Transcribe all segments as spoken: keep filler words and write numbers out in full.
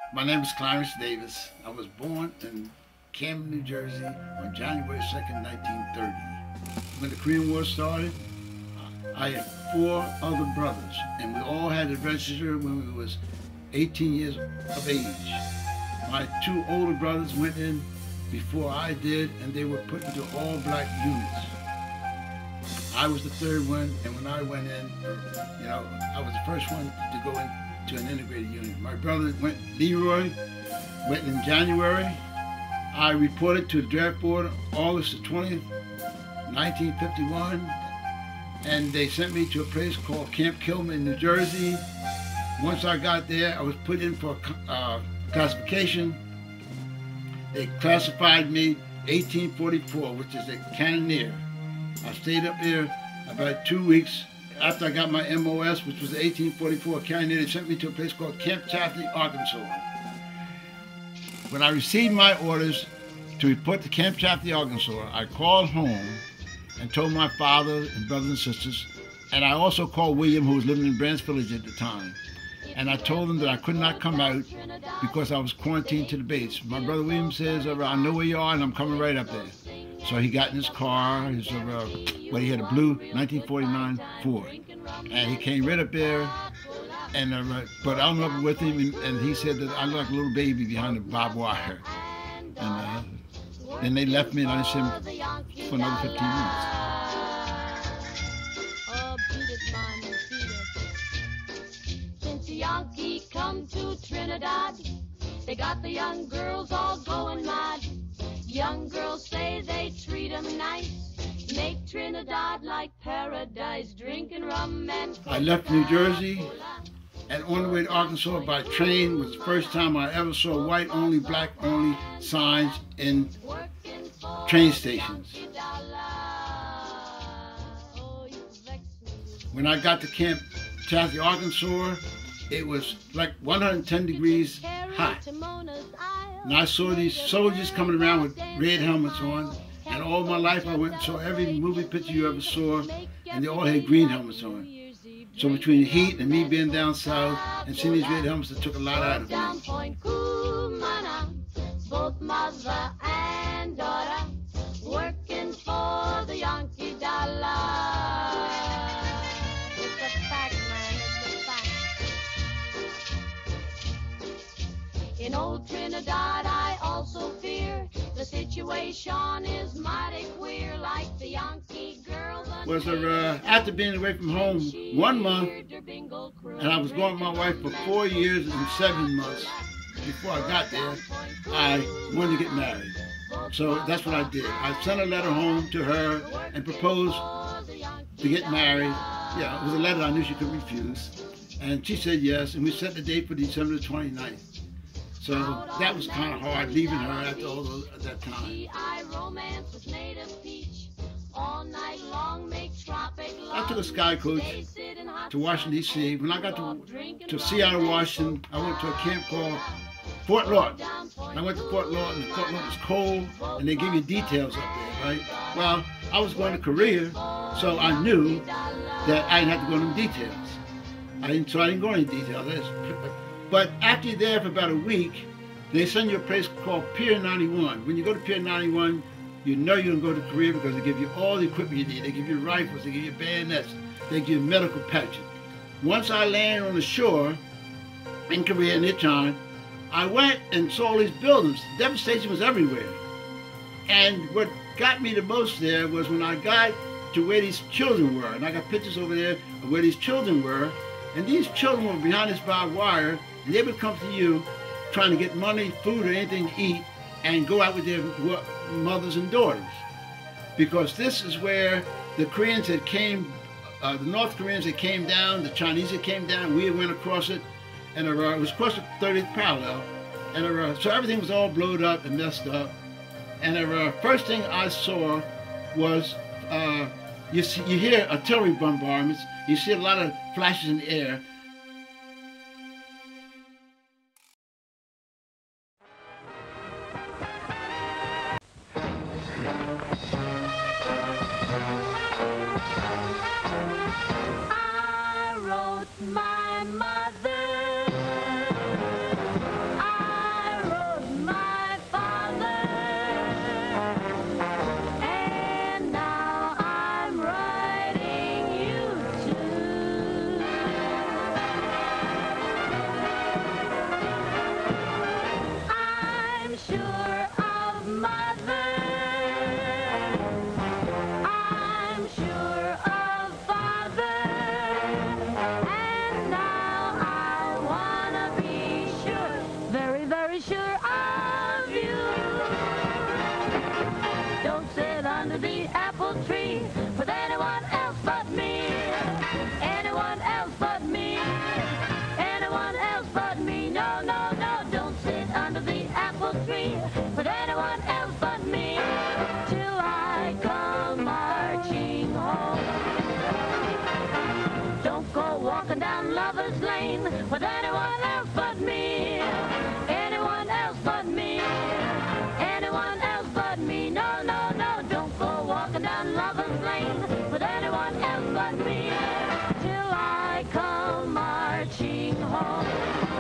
My name is Clarence Davis. I was born in Camden, New Jersey on January second, nineteen thirty. When the Korean War started, I had four other brothers, and we all had to register when we was eighteen years of age. My two older brothers went in before I did, and they were put into all black units. I was the third one, and when I went in, you know, I was the first one to go into an integrated unit. My brother went, Leroy, went in January. I reported to the draft board August the twentieth, nineteen fifty-one, and they sent me to a place called Camp Kilman, New Jersey. Once I got there, I was put in for uh, classification. They classified me eighteen forty-four, which is a cannoneer. I stayed up there about two weeks. After I got my M O S, which was the eighteen forty-four cannoneer, they sent me to a place called Camp Chaffee, Arkansas. When I received my orders to report to Camp Chaffee, Arkansas, I called home and told my father and brothers and sisters, and I also called William, who was living in Branch Village at the time, and I told them that I could not come out because I was quarantined to the base. My brother William says, I know where you are, and I'm coming right up there. So he got in his car, his, uh, well, he had a blue nineteen forty-nine Ford, and he came right up there, and uh, but I went up with him, and, and he said that I looked like a little baby behind the barbed wire. And uh, then they left me, and I didn't see him for another fifteen minutes. Since Yankee come to Trinidad, they got the young girls all going mad. Young girls say they treat 'em nice, make Trinidad like paradise, drinking rum and I left New Jersey, and on the way to Arkansas by train was the first time I ever saw white only, black only signs in train stations. When I got to Camp Chaffee, Arkansas, it was like one hundred ten degrees hot. And I saw these soldiers coming around with red helmets on, and all my life I went and saw every movie picture you ever saw, and they all had green helmets on. So between the heat and me being down south and seeing these red helmets, it took a lot out of me. Both mother and daughter working for the Yankee dollar. It's a fact, man, it's a fact. In old Trinidad, I also fear the situation is mighty queer, like the Yankee girls. Was there, uh, after being away from home one month, and I was going with my wife for four years and seven months before I got there, I wanted to get married. So that's what I did. I sent a letter home to her and proposed to get married. Yeah, it was a letter I knew she could refuse. And she said yes, and we set the date for December the twenty-ninth. So that was kind of hard, leaving her after all those, at that time. I took a sky coach to Washington, D C When I got to, to Seattle, Washington, I went to a camp called Fort Lawton. I went to Fort Lawton, Fort Lawton was cold, and they give you details up there, right? Well, I was going to Korea, so I knew that I didn't have to go into details. I didn't, so I didn't go into details. But after you're there for about a week, they send you a place called Pier ninety-one. When you go to Pier ninety-one, you know you're going to go to Korea because they give you all the equipment you need. They give you rifles, they give you bayonets, they give you medical patches. Once I landed on the shore in Korea, in Incheon, I went and saw all these buildings. Devastation was everywhere. And what got me the most there was when I got to where these children were. And I got pictures over there of where these children were. And these children were behind this barbed wire, and they would come to you trying to get money, food, or anything to eat, and go out with their mothers and daughters. Because this is where the Koreans had came, uh, the North Koreans had came down, the Chinese had came down, we had went across it, and uh, it was across the thirtieth parallel. And uh, so everything was all blowed up and messed up. And the uh, first thing I saw was, uh, you, see, you hear artillery bombardments, you see a lot of flashes in the air. I wrote my mother, I tree with anyone else but me. Anyone else but me. Anyone else but me. No, no, no, don't sit under the apple tree with anyone else but me till I come marching home. Don't go walking down Lover's Lane with anyone else but me. Anyone else but me. Anyone else but me. No, no, no, don't go walking down Lover's Lane with anyone else but me till I come marching home.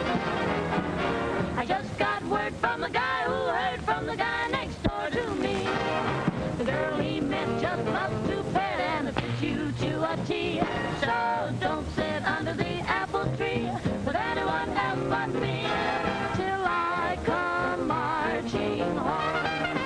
I just got word from the guy who heard from the guy next door to me. The girl he met just loves to pet and fits you to a T. So don't sit under the apple tree with anyone else but me till I come marching home.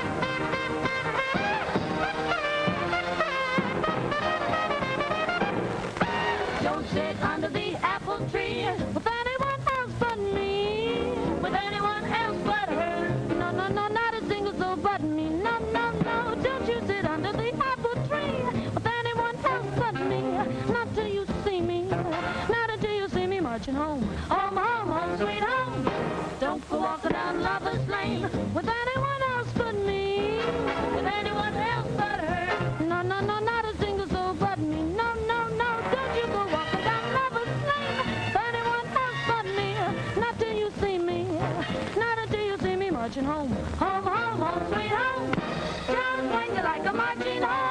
Don't sit under the apple tree with anyone else but me, with anyone else but her. No, no, no, not a single soul but me. No, no, no, don't you sit under the apple tree with anyone else but me. Not till you see me, not until you see me marching home. Home, home, home, sweet home. Don't go walking down Lover's Lane with anyone else but me, with anyone else but her. No, no, no, not a single soul but me. No, no, no, don't you go walking down Lover's Lane with anyone else but me. Not till you see me, not until you see me marching home. Home, home, home, sweet home. Just when you like a marching home.